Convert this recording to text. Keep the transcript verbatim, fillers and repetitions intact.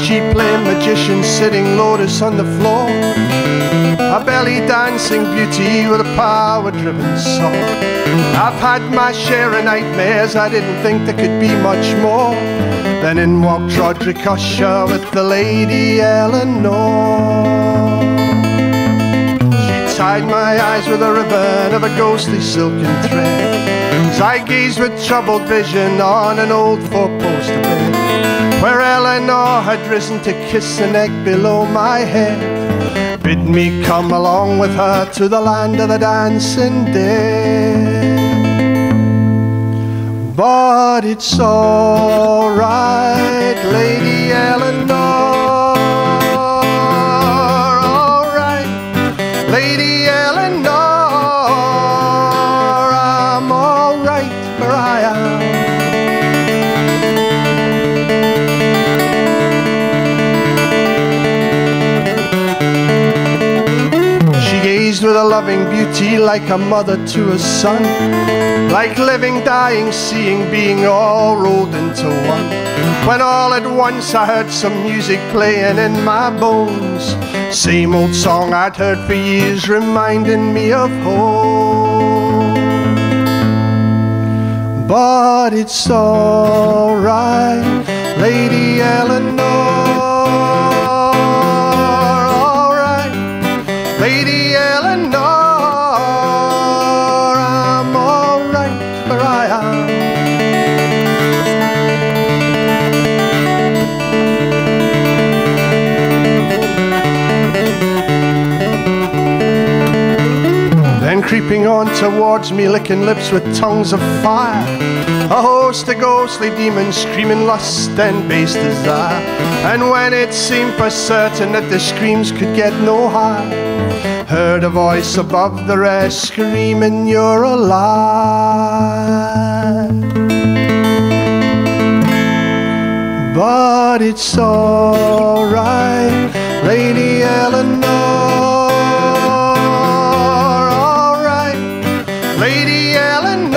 She playing magician, sitting lotus on the floor, a belly dancing beauty with a power-driven soul. I've had my share of nightmares, I didn't think there could be much more. Then in walked Roderick Usher with the Lady Eleanor. She tied my eyes with a ribbon of a ghostly silken thread, as I gazed with troubled vision on an old four-poster bed, where Eleanor had risen to kiss the neck below my head, bid me come along with her to the land of the dancing dead. But it's all right, Lady Eleanor, all right, Lady Eleanor, I'm all right where I am. With a loving beauty like a mother to a son, like living, dying, seeing, being all rolled into one. When all at once I heard some music playing in my bones, same old song I'd heard for years, reminding me of home. But it's all right, Lady Eleanor, all right, Lady Eleanor, I'm all right where I am. Then creeping on towards me, licking lips with tongues of fire, a host of ghostly demons screaming lust and base desire. And when it seemed for certain that the screams could get no higher, heard a voice above the rest screaming, you're alive. But it's all right, Lady Eleanor, all right, Lady Eleanor,